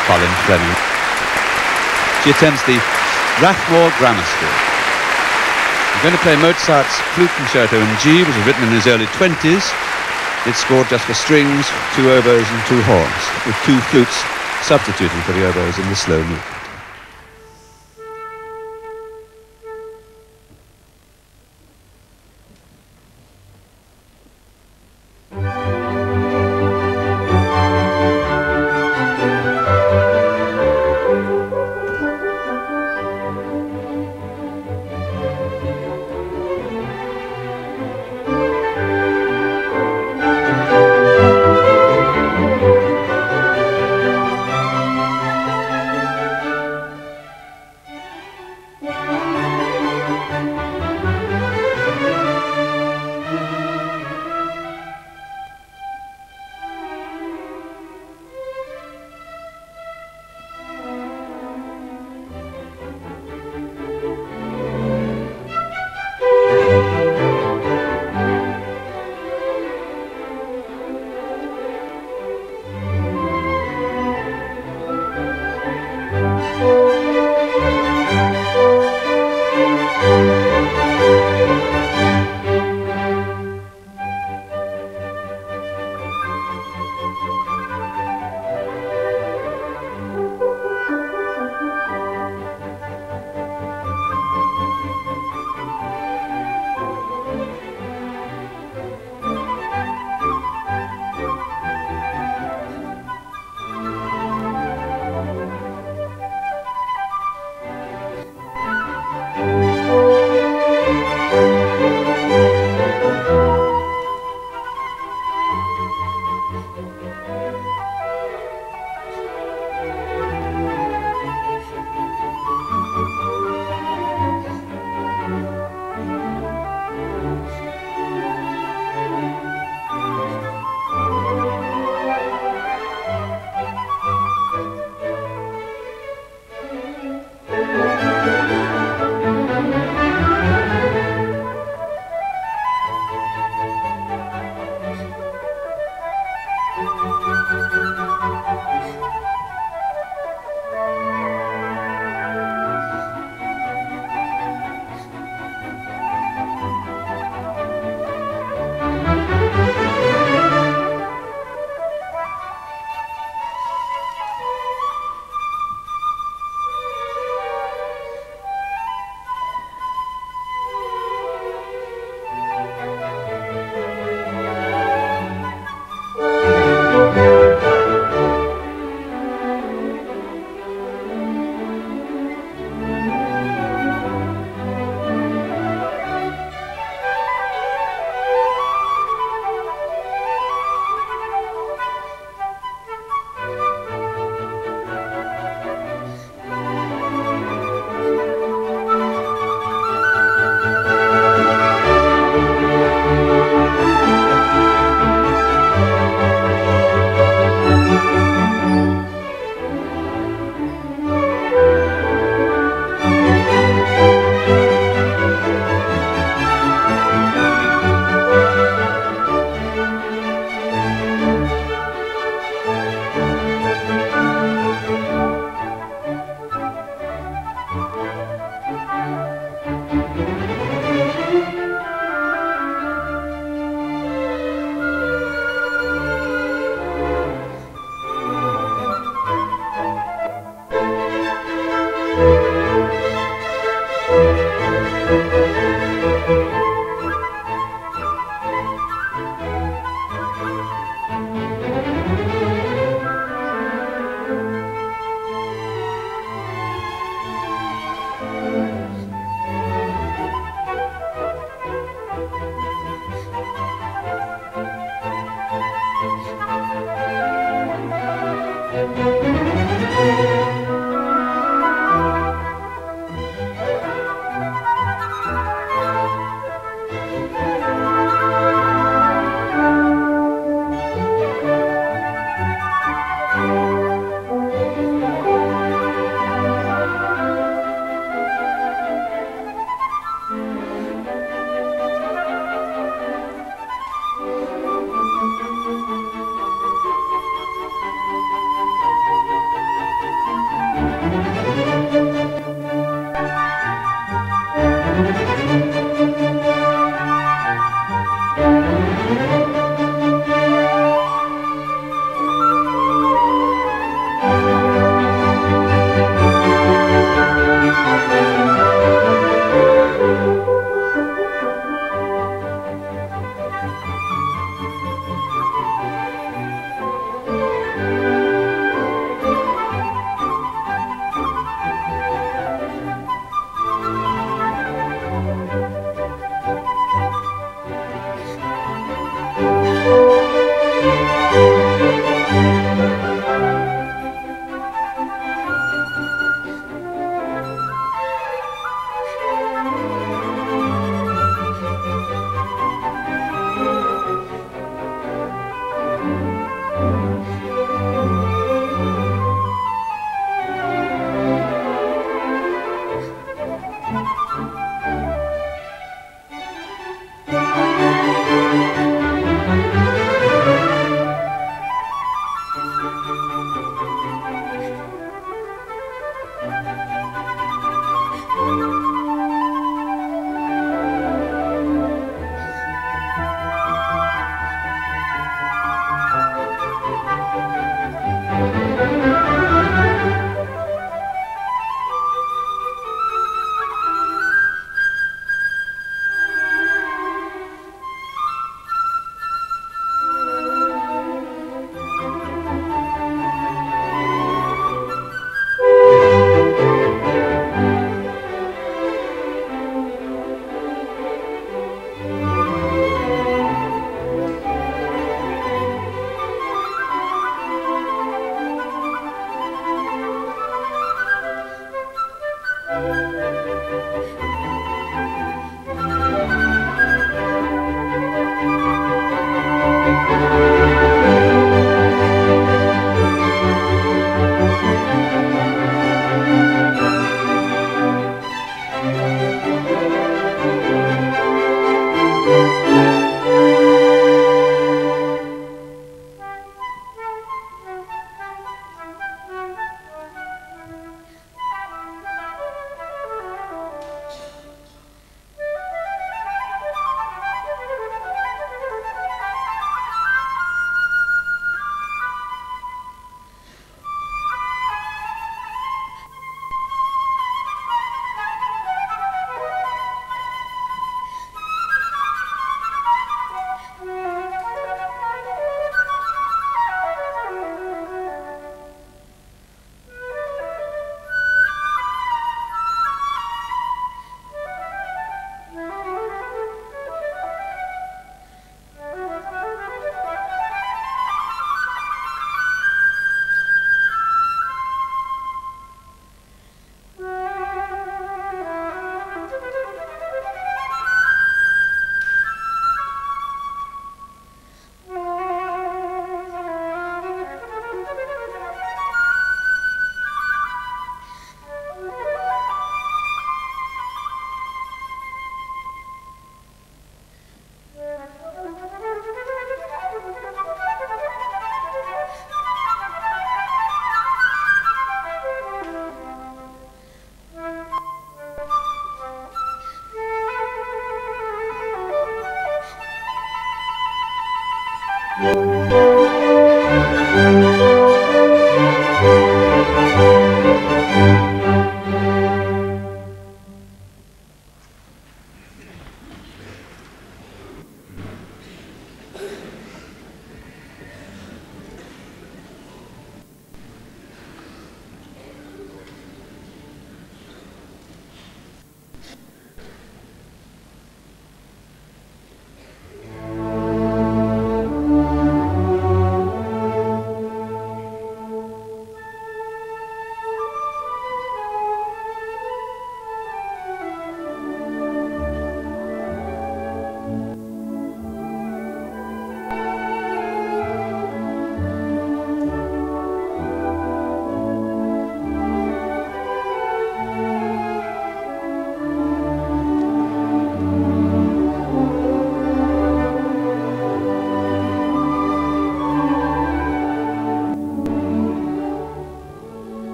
Colin Fleming. She attends the Rathmore Grammar School. We're going to play Mozart's Flute Concerto in G, which was written in his early 20s. It's scored just for strings, 2 oboes and 2 horns, with 2 flutes substituting for the oboes in the slow movement.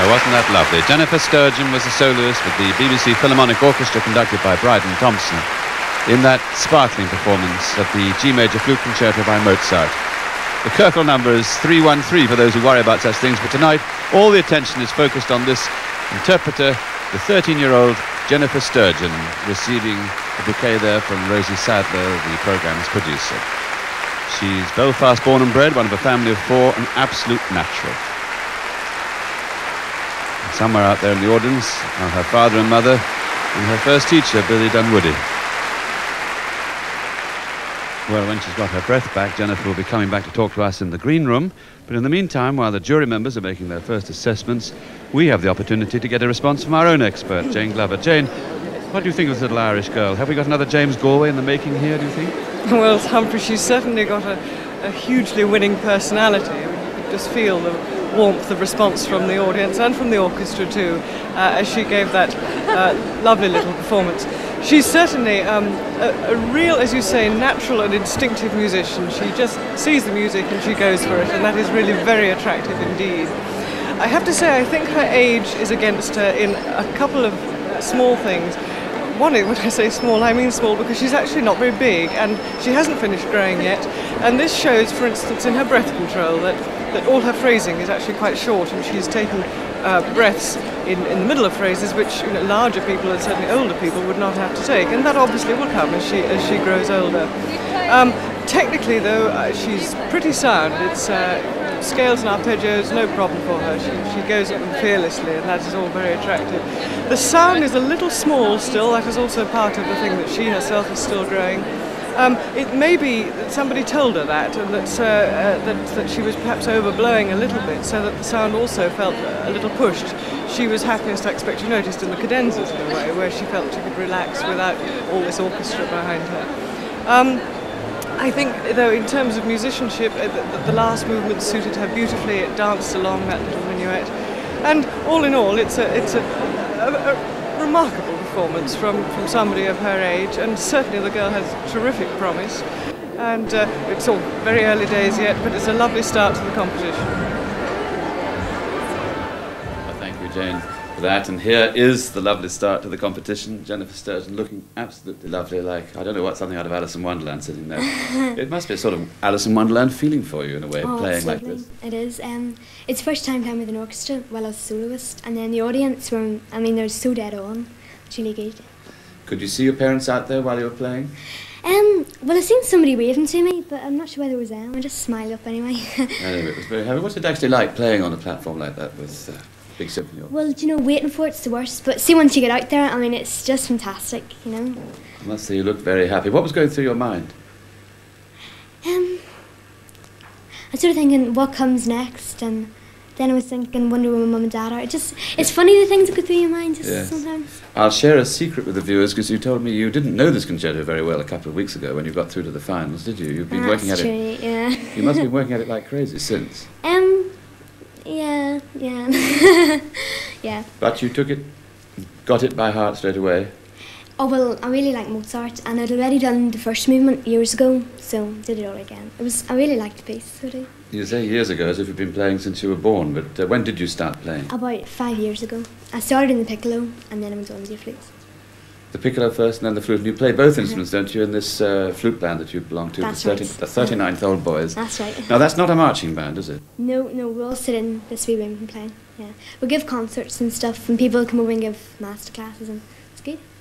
wasn't that lovely? Jennifer Sturgeon was a soloist with the BBC Philharmonic Orchestra conducted by Bryden Thompson in that sparkling performance of the G major flute concerto by Mozart. The Kirkle number is 313 for those who worry about such things, but tonight all the attention is focused on this interpreter, the 13-year-old Jennifer Sturgeon, receiving a bouquet there from Rosie Sadler, the programme's producer. She's Belfast born and bred, one of a family of four, an absolute natural. And somewhere out there in the audience are her father and mother and her first teacher, Billy Dunwoody. Well, when she's got her breath back, Jennifer will be coming back to talk to us in the green room. But in the meantime, while the jury members are making their first assessments, we have the opportunity to get a response from our own expert, Jane Glover. Jane, what do you think of this little Irish girl? Have we got another James Galway in the making here, do you think? Well, Humphrey, she's certainly got a hugely winning personality. You could just feel the warmth of response from the audience and from the orchestra too, as she gave that lovely little performance. She's certainly a real, as you say, natural and instinctive musician. She just sees the music and she goes for it, and that is really very attractive indeed. I have to say, I think her age is against her in a couple of small things. One, when I say small, I mean small because she's actually not very big and she hasn't finished growing yet. And this shows, for instance, in her breath control that all her phrasing is actually quite short, and she's taken breaths in the middle of phrases which larger people and certainly older people would not have to take, and that obviously will come as she grows older. Technically though, she's pretty sound. It's scales and arpeggios, no problem for her. She goes at them fearlessly, and that is all very attractive. The sound is a little small still. That is also part of the thing that she herself is still growing. It may be that somebody told her that, and that she was perhaps overblowing a little bit, so that the sound also felt a little pushed. She was happiest, I expect you noticed, in the cadenzas in a way, where she felt she could relax without all this orchestra behind her. I think, though, in terms of musicianship, the last movement suited her beautifully. It danced along that little minuet, and all in all, it's a remarkable performance from somebody of her age, and certainly the girl has terrific promise. And it's all very early days yet, but it's a lovely start to the competition. Well, thank you, Jane, for that. And here is the lovely start to the competition. Jennifer Sturgeon looking absolutely lovely, like, I don't know what, something out of Alice in Wonderland sitting there. It must be a sort of Alice in Wonderland feeling for you in a way, playing like this. It is. It's first time playing with an orchestra, well, as a soloist, and then the audience were, I mean, they're so dead on. It's really good. Could you see your parents out there while you were playing? Well, I seen somebody waving to me, but I'm not sure whether it was them. I just smiled up anyway. Anyway, it was very happy. What's it actually like playing on a platform like that with big symphony? Well, waiting for it's the worst, but see, once you get out there, I mean, it's just fantastic, I must say you look very happy. What was going through your mind? I was sort of thinking, what comes next, and then I was thinking, wonder where my mum and dad are. It's funny the things that go through your mind sometimes. I'll share a secret with the viewers, because you told me you didn't know this concerto very well a couple of weeks ago when you got through to the finals, did you? You've been working at it. Yeah. You must have been working at it like crazy since. Yeah. Yeah. But you took it, got it by heart straight away. Oh, well, I really like Mozart, and I'd already done the first movement years ago, so did it all again. I really liked the piece, so do. You say years ago, as if you've been playing since you were born, but when did you start playing? About 5 years ago. I started in the piccolo, and then I went on to the flute. The piccolo first and then the flute, and you play both instruments, don't you, in this flute band that you belong to, That's the, right. the 39th Old Boys. That's right. Now, that's not a marching band, is it? No, we all sit in this wee room and play. Yeah. We give concerts and stuff, and people come over and give master classes, and it's good.